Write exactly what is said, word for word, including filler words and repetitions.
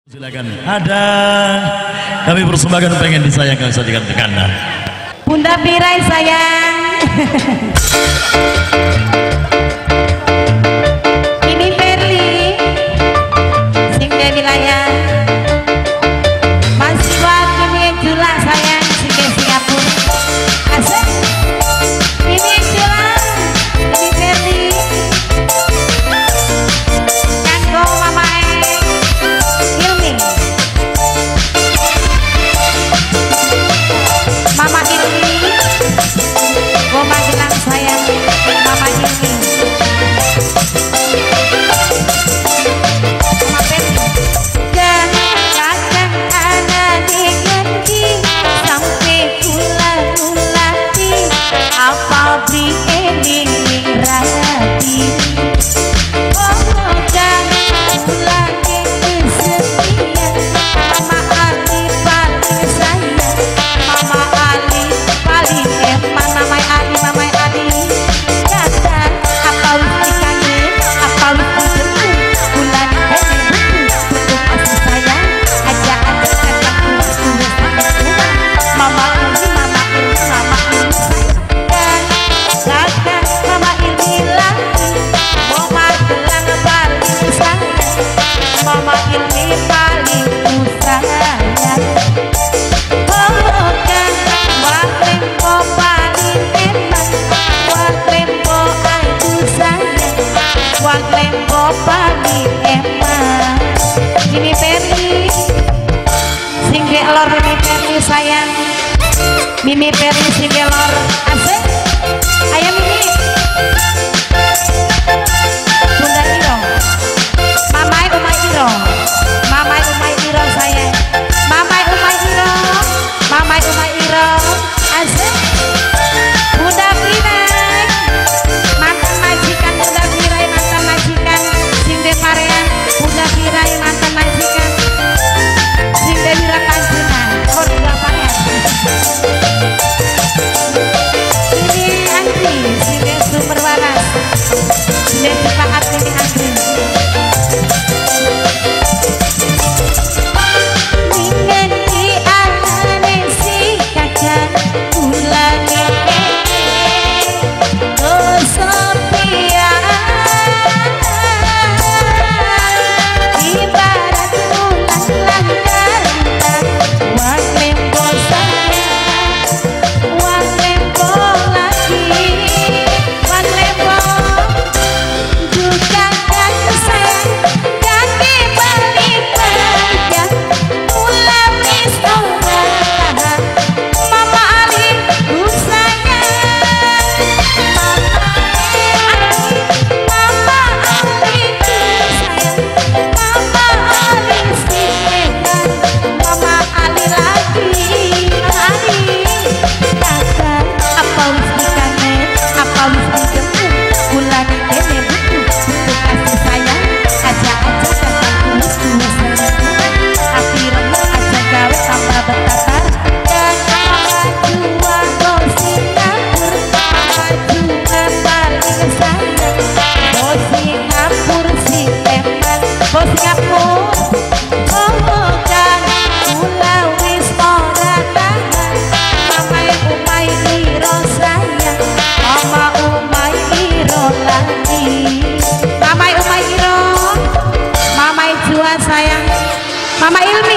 Silakan. Ada kami persembahkan pengen disayang kami sajikan tekanan. Bunda Pirai sayang. Ini Perli sing de wilayah masih waktu ini jula sayang sing de Singapura. Asik. Ini jula, ini Perli. Kanggo mamae Ilmi. Mama Ilmi. Goma bilang sayang Mama Ilmi. Mama Perli. Kadang anak diganti sampai ulang-ulangi apa beri ending rati. Oh jangan ulangi kesetiaan Mama Ali paling sayang. Mama Ali paling eman. Mama Ali, Mama Ali. Kadang apa wis kangen, apa wis ketemu bulan ini butuh kasih sayang. Aja aja kataku sudah sangat tua. Mama Ilmi, Mama Ilmi, Mama Ilmi sayang. Kadang Mama Ilmi lagi Mama gelang paling sayang. Mama Ilmi paling sayang. Oh jangan waklempo paling enak, waklempo aku sayang, waklempo paling enak. Ini Perli, sing gelor Mimi Perli sayang, Mimi Perli sing gelor, asik. Ayo Mimi, Bunda Iro, Mamai Umay Iro, Mamai Umay Iro sayang, Mamai Umay Iro, Mamai Umay Iro, asik. Bunda Pirai, mantan majikan Bunda Pirai, mantan majikan sing de Parean, Bunda Pirai mantan majikan sing de Wirakanjena, Korda Pangan. Ini Andri, sing de Sumber Waras, sing de Cipaat ini Andri. Ingin dialane si kakak ulangi kesepian ibarat ulang langgaran waklempo sayang, waklempo lagi, waklempo juga kan sayang. Kaki balik bahagia ulang wis ora tahan. Mama Ali ku sayang, Mama Ali, Mama Ali ku sayang, Mama Ali sinekan, Mama Ali lagi Ali. Kadang apa wis dikangen, apa wis ditemu bulan ini butuh butuh kasih sayang. Aja aja kataku wis dua seneng, tapi remuk aja gawe tambah bertatar. Dan maju wae Singapura, maju paling sayang. Bos Singapura sing eman, bos Singapura. Oh jangan mula wis ora tahan. Mamai Umay Iro sayang, Mama Umay Iro lagi, Mamai Umay Iro, Mamai Juan sayang, Mama Ilmi.